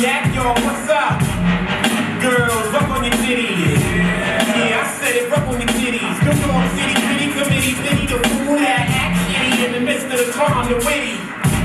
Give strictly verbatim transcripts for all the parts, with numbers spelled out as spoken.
Yak, y'all, what's up? Girls, rub on your titties. Yeah, I said it, rub on your titties. Come on, city, city, committee, city, the fool that act shitty in the midst of the calm, the witty.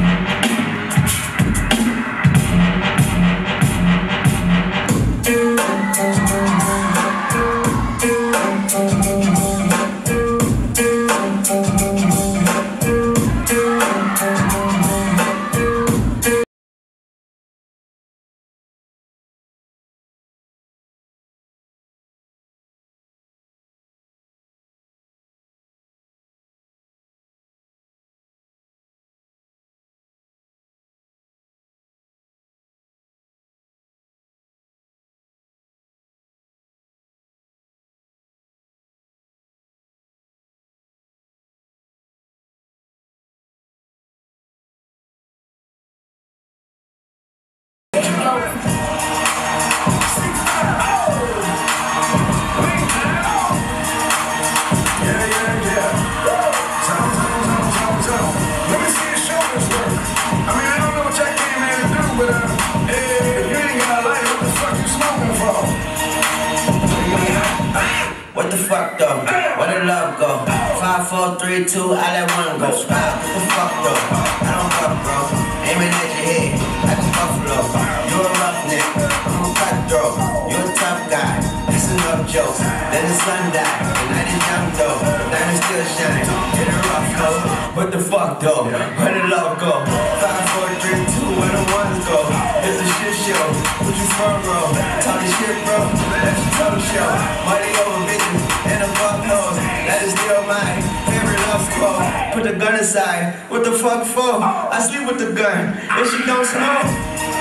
What the fuck though? Where the love go? Five, four, three, two, I let one go. Wow, what the fuck though? I don't fuck, bro. Aiming at your head like a buffalo. You a roughneck, I'm a cutthroat. You a tough guy, that's enough jokes. Then the sun died, the night is young though. The diamond still shine, in a rough though. What the fuck though? Where the love go? Five, four, three, two, where the ones go? It's a shit show. What you from, bro? Talking shit, bro. That's your total show. Money over bitches and a fuck nose. That is still my favorite love quote. Put the gun aside. What the fuck for? I sleep with the gun. If she don't smoke.